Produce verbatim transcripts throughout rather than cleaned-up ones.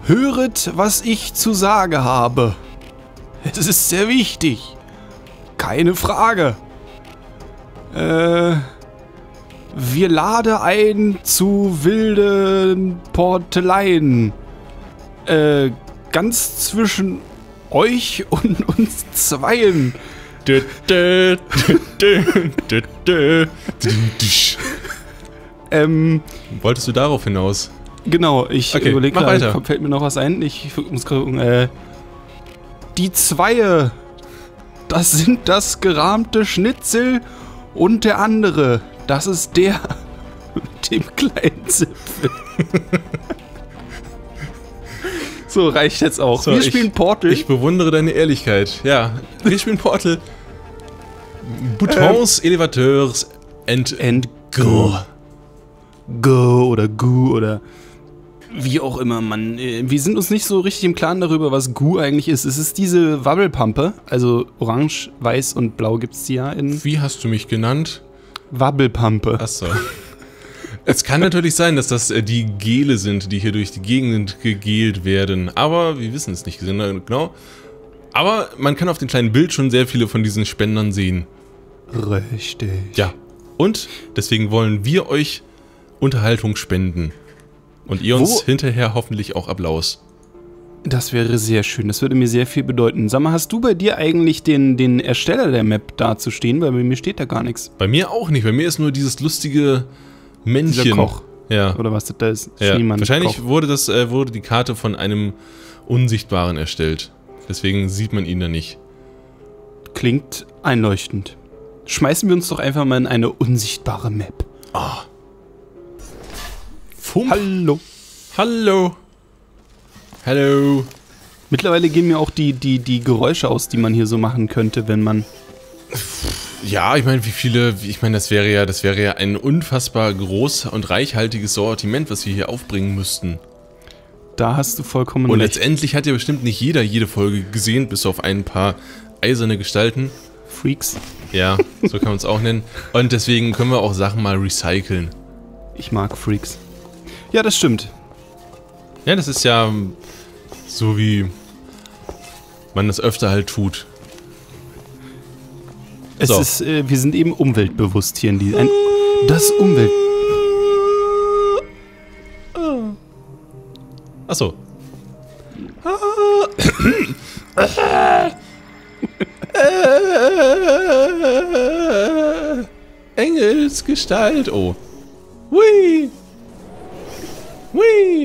Höret, was ich zu sagen habe. Es ist sehr wichtig. Keine Frage. Äh, wir laden ein zu wilden Porteleien. Äh, ganz zwischen euch und uns zweien. ähm, Wolltest du darauf hinaus? Genau, ich Okay, überlege mach gerade, weiter. fällt mir noch was ein? Ich muss gerade gucken. Äh, die Zweie, das sind das gerahmte Schnitzel und der andere, das ist der mit dem kleinen Zipfel. So, reicht jetzt auch. So, Wir ich- spielen Portal. Ich bewundere deine Ehrlichkeit. Ja, wir spielen Portal. Boutons, Elevateurs and, And go. Go oder Gu oder wie auch immer, man. äh, Wir sind uns nicht so richtig im Klaren darüber, was Gu eigentlich ist. Es ist diese Wabbelpampe, also orange, weiß und blau gibt es die ja in Wie hast du mich genannt? Wabbelpampe. Achso. Es kann natürlich sein, dass das äh, die Gele sind, die hier durch die Gegend gegelt werden. Aber wir wissen es nicht genau. Aber man kann auf dem kleinen Bild schon sehr viele von diesen Spendern sehen. Richtig. Ja. Und deswegen wollen wir euch Unterhaltung spenden. Und ihr uns Wo- hinterher hoffentlich auch Applaus. Das wäre sehr schön. Das würde mir sehr viel bedeuten. Sag mal, hast du bei dir eigentlich den, den Ersteller der Map dazustehen? Weil bei mir steht da gar nichts. Bei mir auch nicht. Bei mir ist nur dieses lustige Männchen. Dieser Koch. Ja. Oder was das da ist? Ja. Schneemann, Wahrscheinlich Koch. wurde, das, äh, wurde die Karte von einem Unsichtbaren erstellt. Deswegen sieht man ihn da nicht. Klingt einleuchtend. Schmeißen wir uns doch einfach mal in eine unsichtbare Map. Ah. Fump. Hallo. Hallo. Hallo. Mittlerweile gehen mir auch die, die, die Geräusche aus, die man hier so machen könnte, wenn man... Ja, ich meine, wie viele, ich meine, das wäre ja, das wäre ja ein unfassbar groß und reichhaltiges Sortiment, was wir hier aufbringen müssten. Da hast du vollkommen Und recht. letztendlich hat ja bestimmt nicht jeder jede Folge gesehen, bis auf ein paar eiserne Gestalten. Freaks. Ja, so kann man es auch nennen. Und deswegen können wir auch Sachen mal recyceln. Ich mag Freaks. Ja, das stimmt. Ja, das ist ja so, wie man das öfter halt tut. Es So. ist, äh, wir sind eben umweltbewusst hier in die... Ein, das Umwelt... Achso. Engelsgestalt. Oh. Hui. Hui.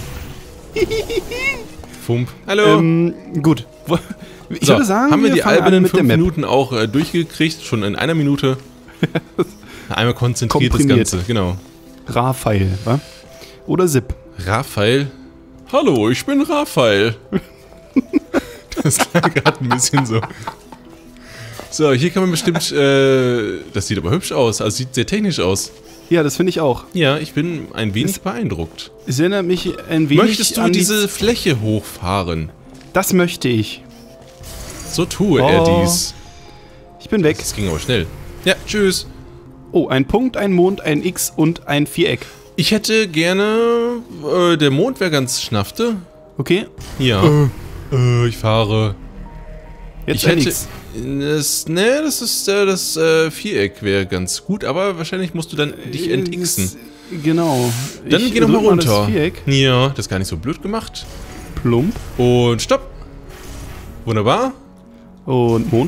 Fump. Hallo. Ähm, gut. Wo- Ich so, würde sagen, haben wir die fangen an albernen mit der fünf Map. Minuten auch äh, durchgekriegt, schon in einer Minute. Einmal konzentriert Komprimiert. das Ganze, genau. Raphael, wa? Oder Zip. Raphael. Hallo, ich bin Raphael. Das klang gerade ein bisschen so. So, hier kann man bestimmt, äh, das sieht aber hübsch aus, also sieht sehr technisch aus. Ja, das finde ich auch. Ja, ich bin ein wenig Es- beeindruckt. Es erinnert mich ein wenig Möchtest du an die- diese Fläche hochfahren? Das möchte ich. So tue Oh. er dies. Ich bin weg. Das ging aber schnell. Ja, tschüss. Oh, ein Punkt, ein Mond, ein X und ein Viereck. Ich hätte gerne, äh, der Mond wäre ganz schnafte. Okay, Ja. Äh, ich fahre. jetzt Ich ein hätte, X. das, ne, das ist, äh, das äh, Viereck wäre ganz gut, aber wahrscheinlich musst du dann dich entixen. Äh, Genau. Dann Ich geh doch mal drück runter. Das Viereck. Ja, das ist gar nicht so blöd gemacht. Plump. Und stopp. Wunderbar. Und Mond.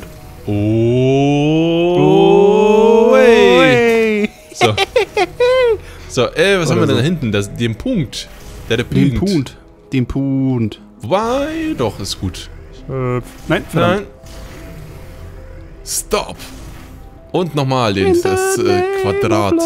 Oh. hey. So. So, äh, was Oder haben wir denn so. da hinten? Das, den Punkt. Der, der Den Punkt. Punkt. Den Punkt. Wobei, doch, ist gut. Äh, nein, verdammt. Nein. Stop. Und nochmal den, das äh, Quadrat.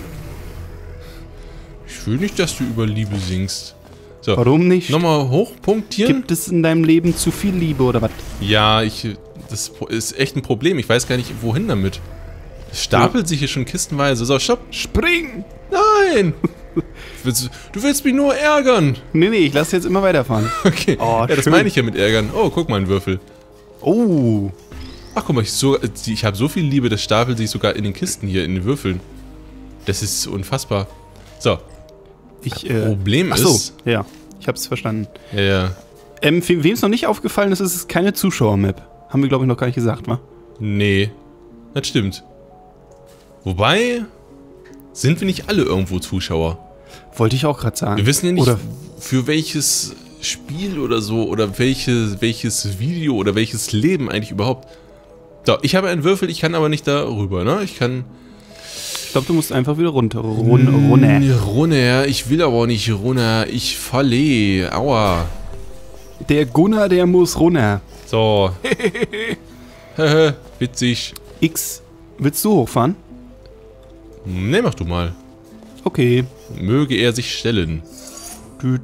Ich will nicht, dass du über Liebe singst. So, Warum nicht? nochmal hochpunktieren. Gibt es in deinem Leben zu viel Liebe oder was? Ja, ich, das ist echt ein Problem. Ich weiß gar nicht, wohin damit. Es stapelt sich hier schon kistenweise. So, stopp. Spring! Nein! Willst, du willst mich nur ärgern. Nee, nee, ich lasse jetzt immer weiterfahren. Okay, Oh, ja, das schön. meine ich ja mit ärgern. Oh, guck mal, ein Würfel. Oh. Ach, guck mal, ich, so, ich habe so viel Liebe, das stapelt sich sogar in den Kisten hier, in den Würfeln. Das ist unfassbar. So, Ich, äh, Problem ach so, ist, ja. Ich hab's verstanden. Ja, ja. Ähm, wem es noch nicht aufgefallen ist, ist es keine Zuschauer-Map. Haben wir, glaube ich, noch gar nicht gesagt, wa? Nee, das stimmt. Wobei, sind wir nicht alle irgendwo Zuschauer? Wollte ich auch gerade sagen. Wir wissen ja nicht, Oder für welches Spiel oder so, oder welche, welches Video oder welches Leben eigentlich überhaupt. So, ich habe einen Würfel, ich kann aber nicht da rüber, ne? Ich kann... ich glaube, du musst einfach wieder runter. Run, runter. Runter, ich will aber nicht runter, ich falle. Aua. Der Gunnar, der muss runter. So. Hehe, witzig. X, willst du hochfahren? Ne, mach du mal. Okay. Möge er sich stellen. Du,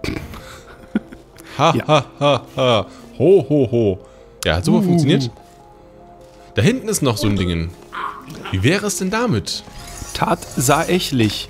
Ha, Ja. ha, ha, ha. Ho, ho, ho. Ja, hat super Uh. funktioniert. Da hinten ist noch so ein Ding. Wie wäre es denn damit? tatsächlich.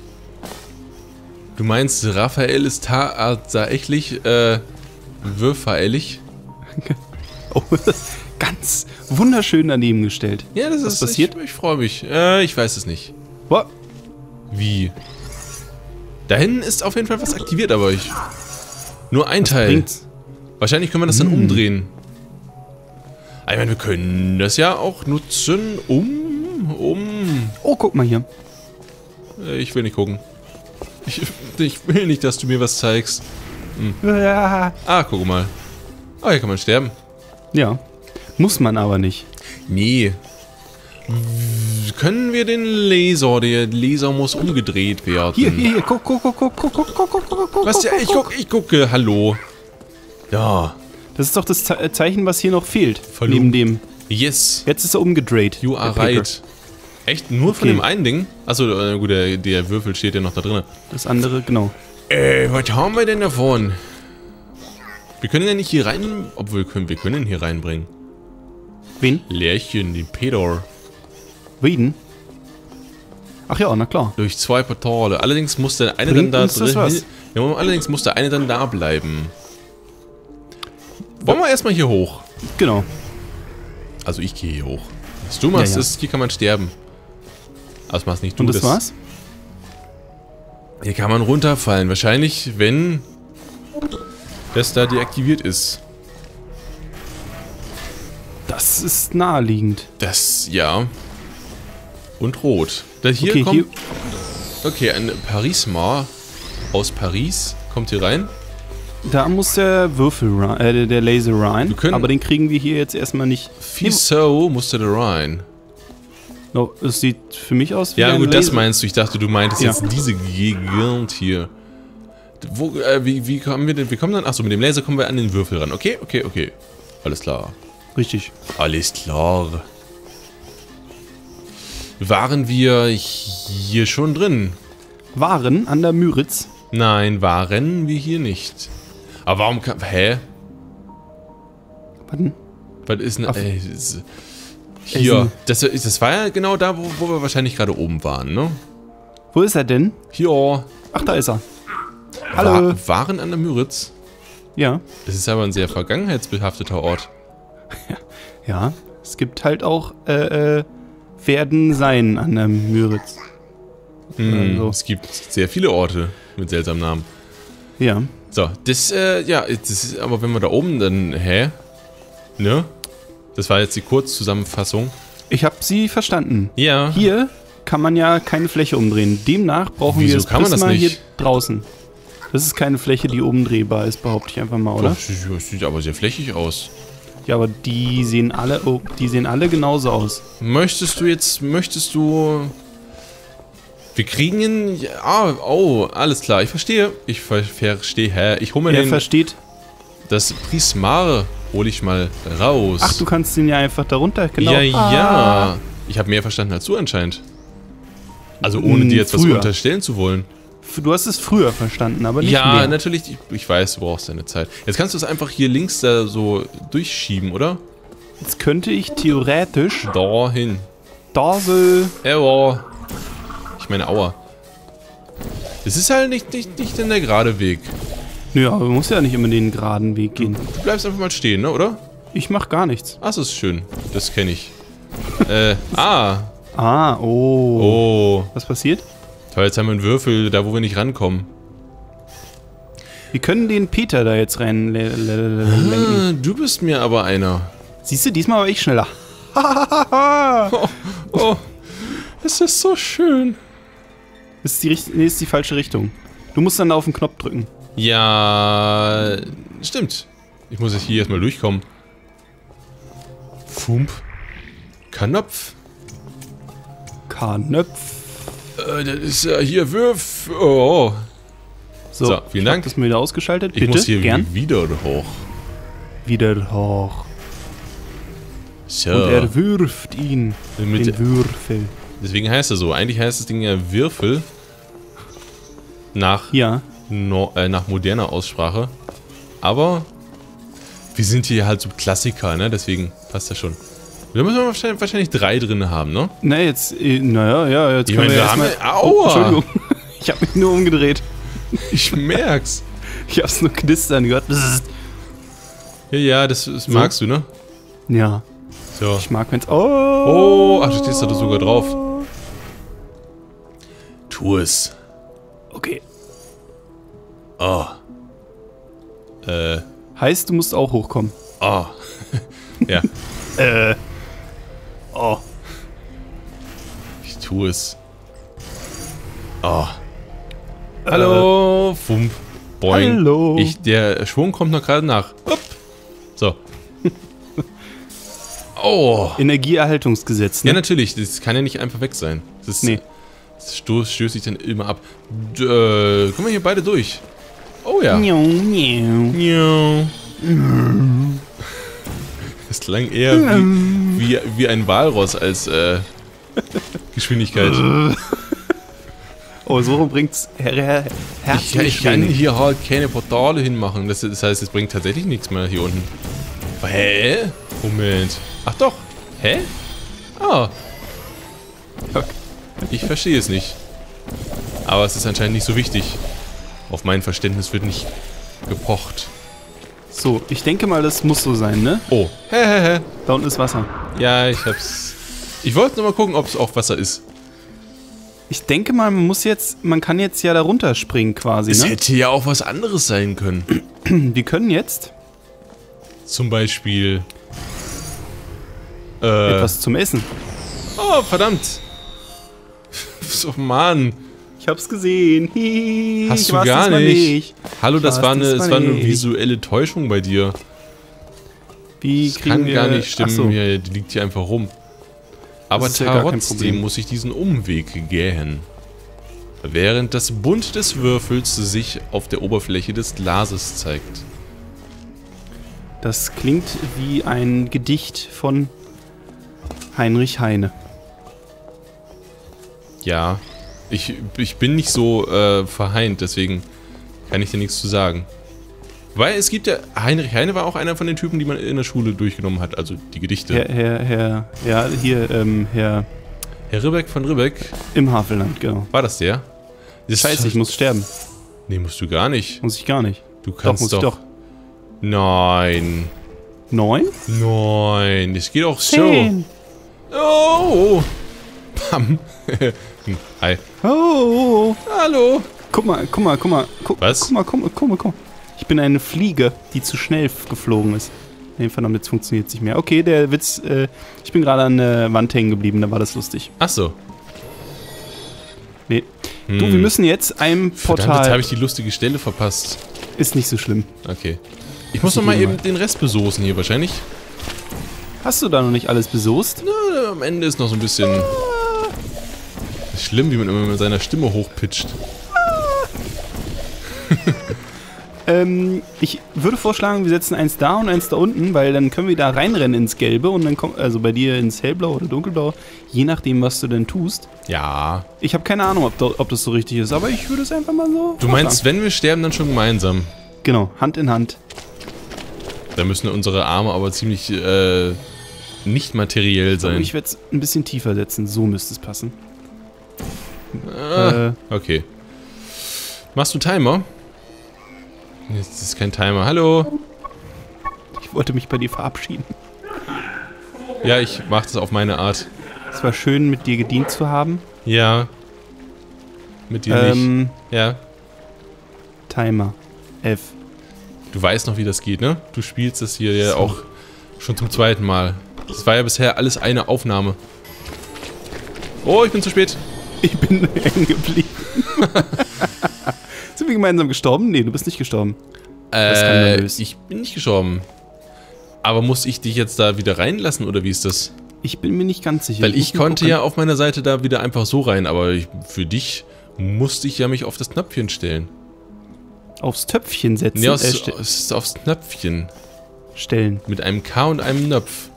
Du meinst, Raphael ist tatsächlich, äh, würfellig? Oh, ganz wunderschön daneben gestellt. Ja, das Was ist passiert? Ich, ich freue mich. Äh, ich weiß es nicht. Boah. Wie? Da hinten ist auf jeden Fall was aktiviert, aber ich. Nur ein Was Teil. bringt's? Wahrscheinlich können wir das dann umdrehen. Ich meine, wir können das ja auch nutzen, um. um. Oh, guck mal hier. Äh, Ich will nicht gucken. Ich, ich will nicht, dass du mir was zeigst. Ja. Ah, guck mal. Ah, hier kann man sterben. Ja. Muss man aber nicht. Nee. W- Können wir den Laser, der Laser muss umgedreht werden. Hier, hier, hier. Guck, guck, guck, guck, guck, guck, guck, guck, guck, guck. Was? Ja, ich guck, ich gucke. Hallo. Ja. Das ist doch das Ze Zeichen, was hier noch fehlt. Verlu- Neben dem. Yes. Jetzt ist er umgedreht. You are der Paper. right. Echt? Nur von Okay. dem einen Ding? Achso, äh, gut, der, der Würfel steht ja noch da drin. Das andere, genau. Äh, was haben wir denn davon? Wir können ja nicht hier rein... Obwohl, wir können, wir können ihn hier reinbringen. Wen? Lärchen, den Pedor. Wen? Ach ja, na klar. Durch zwei Portale. Allerdings muss der eine Bringt dann da uns das was? Ja, allerdings muss der eine dann da bleiben. Wollen wir erstmal hier hoch? Genau. Also ich gehe hier hoch. Was du machst, Ja, ja. ist, hier kann man sterben. Aber das machst nicht du. Und das war's? Hier kann man runterfallen. Wahrscheinlich, wenn das da deaktiviert ist. Das ist naheliegend. Das, ja. Und rot. Da hier Okay, kommt... hier- Okay, ein Parismar aus Paris kommt hier rein. Da muss der Würfel rein, äh, der Laser rein. Wir können- aber den kriegen wir hier jetzt erstmal nicht. Wieso musste da rein? No, das sieht für mich aus wie Ja ein gut, das Laser. meinst du. Ich dachte, du meintest Ja. jetzt diese Gegend hier. Wo, äh, wie, wie kommen wir denn? Wir kommen dann... Achso, mit dem Laser kommen wir an den Würfel ran. Okay, okay, okay. Alles klar. Richtig. Alles klar. Waren wir hier schon drin? Waren an der Müritz. Nein, waren wir hier nicht. Aber warum kann... Hä? Warten. Was ist denn... Auf- Ey, das, hier. Das, das war ja genau da, wo, wo wir wahrscheinlich gerade oben waren, ne? Wo ist er denn? Hier. Ach, da ist er. Hallo. War, waren an der Müritz. Ja. Das ist aber ein sehr vergangenheitsbehafteter Ort. Ja. Es gibt halt auch äh, äh, werden sein an der Müritz. Hm, Also. Es gibt sehr viele Orte mit seltsamen Namen. Ja. So, das, äh, ja, das ist, aber wenn wir da oben dann, hä? Ne? Das war jetzt die Kurzzusammenfassung. Ich habe Sie verstanden. Ja. Hier kann man ja keine Fläche umdrehen. Demnach brauchen Wieso wir das kann man das Prisma hier nicht? draußen. Das ist keine Fläche, die umdrehbar ist, behaupte ich einfach mal, oder? Das sieht, das sieht aber sehr flächig aus. Ja, aber die sehen alle, oh, die sehen alle genauso aus. Möchtest du jetzt, möchtest du... Wir kriegen ihn... Ja, ah, oh, alles klar, ich verstehe. Ich ver verstehe, hä? Ich hole mir Er den... versteht. Das Prismar hole ich mal raus. Ach, du kannst den ja einfach darunter, genau. Ja, Ah. ja. Ich habe mehr verstanden als du anscheinend. Also ohne Mm, dir jetzt was früher. unterstellen zu wollen. F- Du hast es früher verstanden, aber nicht Ja, mehr. natürlich. Ich, ich weiß, du brauchst deine Zeit. Jetzt kannst du es einfach hier links da so durchschieben, oder? Jetzt könnte ich theoretisch Dahin. da so... Aua. Ich meine, aua. Es ist halt nicht, nicht, nicht in der gerade Weg. Nö, aber man muss ja nicht immer den geraden Weg gehen. Du bleibst einfach mal stehen, ne, oder? Ich mach gar nichts. Ach, das ist schön. Das kenne ich. äh, ah. Ah, oh. Oh. Was passiert? Toll, jetzt haben wir einen Würfel, da wo wir nicht rankommen. Wir können den Peter da jetzt rein le- le- le- lenken. Ah, du bist mir aber einer. Siehst du, diesmal war ich schneller. Oh, oh, es ist so schön. Das ist die, richt- nee, ist die falsche Richtung. Du musst dann auf den Knopf drücken. Ja, stimmt. Ich muss jetzt hier erstmal durchkommen. Fump. Knopf. Knopf. Äh, das ist ja hier Würf. Oh. So, So, vielen ich hab Dank. das mal wieder ausgeschaltet. Ich Bitte, muss hier gern. wieder hoch. Wieder hoch. So. Und er wirft ihn. Mit, Den Würfel. deswegen heißt er so. Eigentlich heißt das Ding ja Würfel. Nach, Ja. no, äh, nach moderner Aussprache. Aber wir sind hier halt so Klassiker, ne? Deswegen passt das schon. Da müssen wir wahrscheinlich, wahrscheinlich drei drin haben, ne? Na, jetzt, äh, naja, ja, jetzt Ich können meine, wir wir haben erstmal... ja- Oh, Aua! Entschuldigung. Ich habe mich nur umgedreht. Ich merk's. Ich hab's nur knistern gehört. Bzzzt. Ja, ja, das, das magst du, ne? Ja, So. ich mag, wenn's... Oh! Oh, ach, du stehst da sogar drauf. Tu es. Okay. Oh. Äh. Heißt, du musst auch hochkommen. Oh. Ja, Äh. Oh. ich tue es. Oh. Hallo. Fump. Boing. Hallo. Ich, der Schwung kommt noch gerade nach. Upp. So. Oh. Energieerhaltungsgesetz, ne? Ja, natürlich. Das kann ja nicht einfach weg sein. Das ist, Nee. Das stoß, stößt sich dann immer ab. D äh, kommen wir hier beide durch. Oh ja. Miau, miau. Ja. Das klang eher wie, wie, wie ein Walross als äh, Geschwindigkeit. Oh, so bringt's her her Ich, ich kann hier halt keine Portale hinmachen. Das, das heißt, es bringt tatsächlich nichts mehr hier unten. Hä? Moment. Ach doch. Hä? Ah. Ich verstehe es nicht. Aber es ist anscheinend nicht so wichtig. Auf mein Verständnis wird nicht gepocht. So, ich denke mal, das muss so sein, ne? Oh. Hä, hä, hä. Da unten ist Wasser. Ja, ich hab's. Ich wollte nur mal gucken, ob es auch Wasser ist. Ich denke mal, man muss jetzt, man kann jetzt ja da runterspringen quasi, Es ne? hätte ja auch was anderes sein können. Wir können jetzt Zum Beispiel. Äh. etwas zum Essen. Oh, verdammt. So, Mann. Ich hab's gesehen. Hihi, Hast ich du war's gar diesmal nicht. Hallo, Ich das war's war eine, diesmal das war eine nicht. visuelle Täuschung bei dir. Wie Das kriegen kann wir... gar nicht stimmen. Ach so. Hier, die liegt hier einfach rum. Aber ist ja gar kein trotzdem Problem. muss ich diesen Umweg gehen. Während das Bunt des Würfels sich auf der Oberfläche des Glases zeigt. Das klingt wie ein Gedicht von Heinrich Heine. Ja, ich, ich bin nicht so äh, verheint, deswegen kann ich dir nichts zu sagen. Weil es gibt ja, Heinrich Heine war auch einer von den Typen, die man in der Schule durchgenommen hat, also die Gedichte. Herr, Herr, Herr, ja, hier, ähm, Herr Herr Ribbeck von Ribbeck, im Havelland, genau. war das der? Das Scheiße, ich muss sterben. Nee, musst du gar nicht. Muss ich gar nicht. Du Doch, kannst muss doch, ich doch. Nein. Neun? Nein, das geht auch so. Zehn. Oh. Pam. Hm, Hi. Oh, oh, oh. Hallo. Guck mal, guck mal, guck mal. Guck, Was? Guck mal, guck mal, guck mal, guck mal. Ich bin eine Fliege, die zu schnell f- geflogen ist. Nee, verdammt, jetzt funktioniert es nicht mehr. Okay, der Witz, äh, ich bin gerade an der Wand hängen geblieben, da war das lustig. Ach so. Nee. Hm. Du, wir müssen jetzt einem Verdammt, Portal... jetzt habe ich die lustige Stelle verpasst. Ist nicht so schlimm. Okay. Ich muss noch ich mal eben eben den Rest besoßen hier wahrscheinlich. Hast du da noch nicht alles besoßt? Na, am Ende ist noch so ein bisschen... Ist schlimm, wie man immer mit seiner Stimme hochpitcht. Ähm, ich würde vorschlagen, wir setzen eins da und eins da unten, weil dann können wir da reinrennen ins Gelbe und dann kommt, also bei dir ins Hellblau oder Dunkelblau, je nachdem, was du denn tust. Ja. Ich habe keine Ahnung, ob, da, ob das so richtig ist, aber ich würde es einfach mal so. Du meinst, wenn wir sterben, dann schon gemeinsam. Genau, Hand in Hand. Da müssen unsere Arme aber ziemlich äh, nicht materiell sein. Ich werde es ein bisschen tiefer setzen, so müsste es passen. Ah, Äh, okay. Machst du Timer? Jetzt ist kein Timer. Hallo? ich wollte mich bei dir verabschieden. Ja, ich mach das auf meine Art. Es war schön, mit dir gedient zu haben. Ja. Mit dir nicht. Ähm, Ja. Timer. F. Du weißt noch, wie das geht, ne? Du spielst das hier ja auch schon zum zweiten Mal. Das war ja bisher alles eine Aufnahme. Oh, ich bin zu spät. Ich bin hängen geblieben. Sind wir gemeinsam gestorben? Nee, du bist nicht gestorben. Äh, ich bin nicht gestorben. Aber muss ich dich jetzt da wieder reinlassen, oder wie ist das? Ich bin mir nicht ganz sicher. Weil ich, ich konnte gucken. ja auf meiner Seite da wieder einfach so rein, aber ich, für dich musste ich ja mich auf das Knöpfchen stellen. Aufs Töpfchen setzen? Nee, aufs, aufs, aufs Knöpfchen. Stellen. Mit einem K und einem Knopf.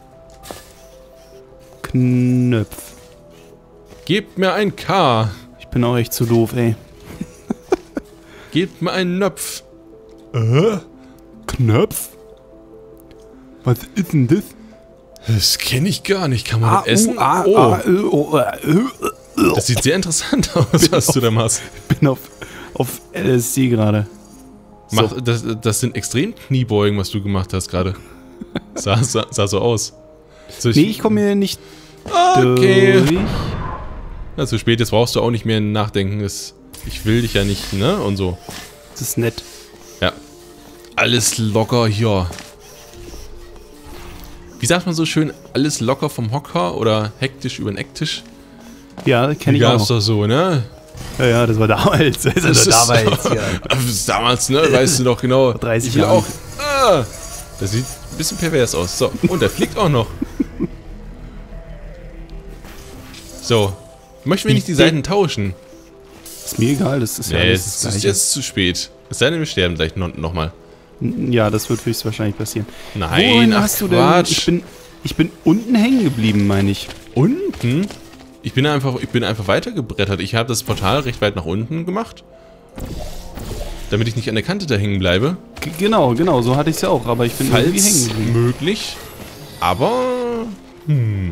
Knöpf. Gebt mir ein K. Ich bin auch echt zu doof, ey. Gebt mir einen Knopf. Äh? Knopf? Was ist denn das? Das kenne ich gar nicht. Kann man ah, das essen? Uh, ah, oh. Ah, uh, uh, uh, das sieht sehr interessant aus, was auf, du da machst. Ich bin auf, auf L S D gerade. So. Das, das sind extrem Kniebeugen, was du gemacht hast gerade. Sah, sah, sah so aus. So, ich, nee, ich komme hier nicht okay. durch. Ja, zu spät, jetzt brauchst du auch nicht mehr nachdenken. Das, ich will dich ja nicht, ne? Und so. Das ist nett. Ja. Alles locker hier. Wie sagt man so schön, alles locker vom Hocker oder hektisch über den Ecktisch? Ja, kenne ich auch. Gab's doch so, ne? Ja, ja, das war damals. Das, das ist damals, ja. Das ist damals, ne? Weißt du doch genau. dreißig ich will Jahre. auch. Ah, das sieht ein bisschen pervers aus. So, und der fliegt auch noch. So. Möchten wir nicht die Seiten tauschen? Ist mir egal, das ist ja nee, alles es das ist jetzt zu spät. Es sei denn, wir sterben gleich noch, noch mal. Ja, das wird höchstwahrscheinlich passieren. Nein, Wohin ach, hast du denn? Quatsch. Ich bin, ich bin unten hängen geblieben, meine ich. Unten? Ich bin einfach, ich bin einfach weitergebrettert. Ich habe das Portal recht weit nach unten gemacht. Damit ich nicht an der Kante da hängen bleibe. G genau, genau, so hatte ich es ja auch, aber ich bin Falls irgendwie hängen geblieben. möglich. Aber... Hm.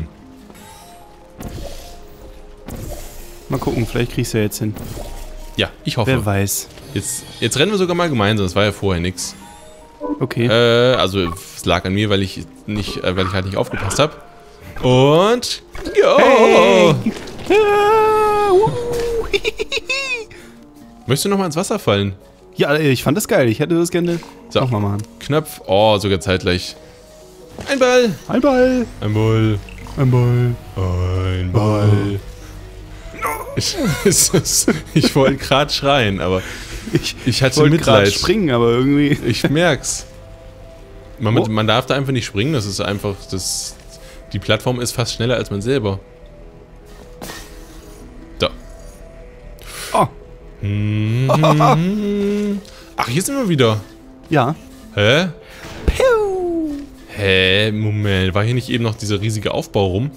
Mal gucken, vielleicht kriegst du ja jetzt hin. Ja, ich hoffe. Wer weiß. Jetzt, jetzt rennen wir sogar mal gemeinsam, das war ja vorher nix. Okay. Äh, also es lag an mir, weil ich nicht, äh, weil ich halt nicht aufgepasst habe. Und... Jo! Hey. Möchtest du noch mal ins Wasser fallen? Ja, ich fand das geil. Ich hätte das gerne So. nochmal machen. Knopf. Oh, sogar zeitgleich. Ein Ball. Ein Ball. Ein Ball. Ein Ball. Ein Ball. Ich, ich wollte gerade schreien, aber ich, ich hatte ich wollte gerade Mitleid. springen, aber irgendwie... Ich merk's. Man, Oh. man darf da einfach nicht springen, das ist einfach... Das, die Plattform ist fast schneller als man selber. Da. Oh. Mhm. Ach, hier sind wir wieder. Ja. Hä? Piu. Hä? Moment, war hier nicht eben noch dieser riesige Aufbau rum?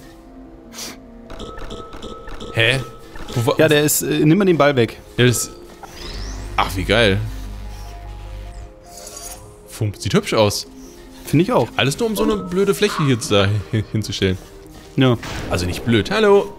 Hä? Wo war, Ja, der ist... Äh, nimm mal den Ball weg. ja, das, ach, wie geil. Fump, sieht hübsch aus. Finde ich auch. Alles nur um so eine blöde Fläche hier da hin- hinzustellen. Ja. Also nicht blöd. Hallo.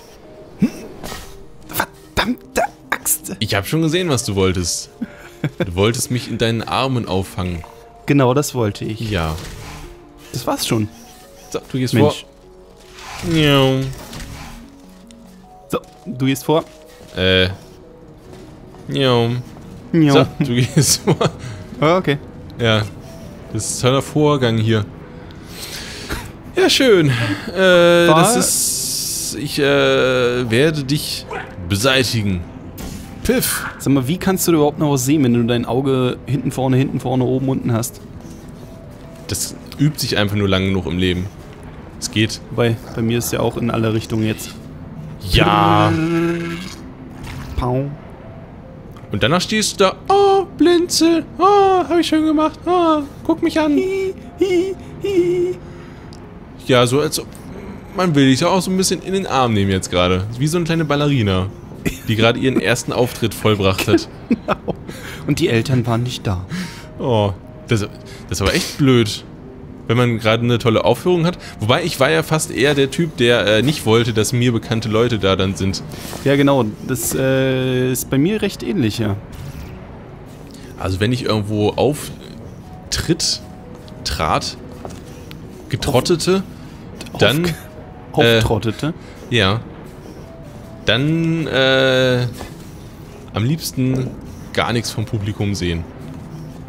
Verdammte Axt. Ich habe schon gesehen, was du wolltest. Du wolltest mich in deinen Armen auffangen. Genau, das wollte ich. Ja. Das war's schon. So, du gehst Mensch. vor. Ja. So, du gehst vor. Äh. Ja. Ja. So, du gehst vor. Ah, okay. Ja. Das ist ein toller Vorgang hier. Ja, schön. Äh, War- das ist... Ich, äh, werde dich beseitigen. Piff. Sag mal, wie kannst du überhaupt noch was sehen, wenn du dein Auge hinten, vorne, hinten, vorne, oben, unten hast? Das übt sich einfach nur lang genug im Leben. Es geht. Wobei, bei mir ist ja auch in alle Richtungen jetzt. Ja. Pau. Und danach stehst du da. Oh, Blinzel. Oh, hab ich schön gemacht. Oh, guck mich an. Hi, hi, hi. Ja, so als ob... Man will dich ja auch so ein bisschen in den Arm nehmen jetzt gerade. Wie so eine kleine Ballerina, die gerade ihren ersten Auftritt vollbracht hat. Genau. Und die Eltern waren nicht da. Oh, das, das ist aber echt blöd, wenn man gerade eine tolle Aufführung hat. Wobei, ich war ja fast eher der Typ, der äh, nicht wollte, dass mir bekannte Leute da dann sind. Ja, genau. Das äh, ist bei mir recht ähnlich, ja. Also wenn ich irgendwo auftritt, trat, getrottete, dann... Auf, auftrottete. Ja. Dann, äh, am liebsten gar nichts vom Publikum sehen.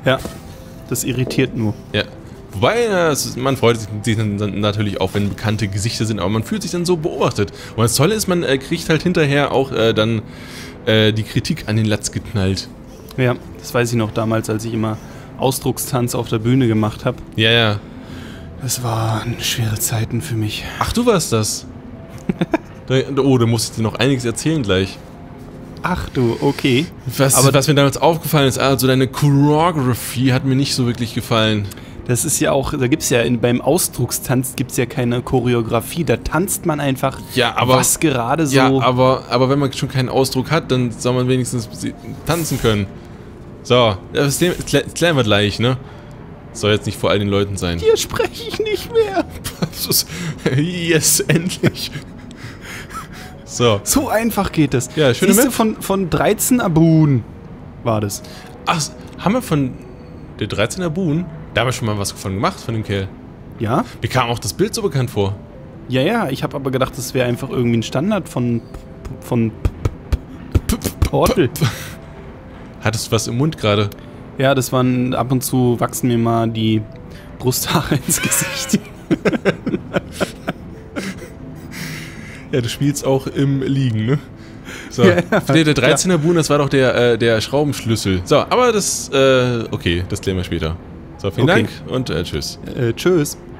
Ja, das irritiert nur. Ja. Wobei, ja, es ist, man freut sich dann, dann natürlich auch, wenn bekannte Gesichter sind, aber man fühlt sich dann so beobachtet. Und das Tolle ist, man äh, kriegt halt hinterher auch äh, dann äh, die Kritik an den Latz geknallt. Ja, das weiß ich noch damals, als ich immer Ausdruckstanz auf der Bühne gemacht habe. Ja, ja. Das waren schwere Zeiten für mich. Ach, du warst das. da, oh, da musst du dir noch einiges erzählen gleich. Ach du, okay. Was, Aber was mir damals aufgefallen ist, also deine Choreography hat mir nicht so wirklich gefallen. das ist ja auch, da gibt es ja in, beim Ausdruckstanz gibt es ja keine Choreografie, da tanzt man einfach, Ja, aber, was gerade so... ja, aber, aber wenn man schon keinen Ausdruck hat, dann soll man wenigstens tanzen können. So, das klären wir gleich, ne? Soll jetzt nicht vor all den Leuten sein. Hier spreche ich nicht mehr. Yes, endlich. So. So einfach geht es. Ja, schöne Siehst du, Map. von, von dreizehn Abun war das. Ach, haben wir von der dreizehner Boon? Da haben wir schon mal was von gemacht, von dem Kerl. Ja? Mir kam auch das Bild so bekannt vor. Ja, ja, ich habe aber gedacht, das wäre einfach irgendwie ein Standard von... von... Portal. Hattest du was im Mund gerade? Ja, das waren, ab und zu wachsen mir mal die Brusthaare ins Gesicht. Ja, du spielst auch im Liegen, ne? So, Ja, ja, der, der dreizehner Boon, das war doch der, äh, der Schraubenschlüssel. So, aber das, äh, okay, das klären wir später. So, vielen Okay. Dank und äh, tschüss. Äh, tschüss.